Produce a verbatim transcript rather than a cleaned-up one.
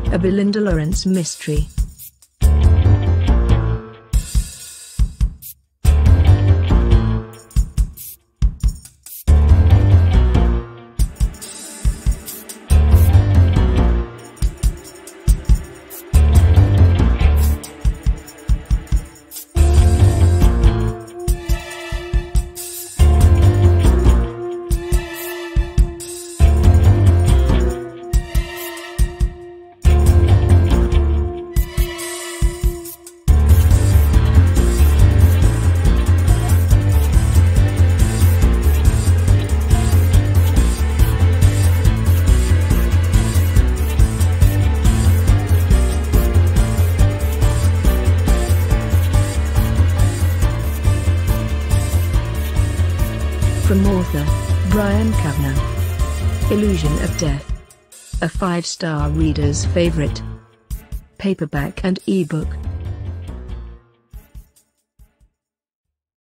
A Belinda Lawrence mystery. From author Brian Kavanagh. Illusion of Death. A five-star reader's favorite. Paperback and ebook.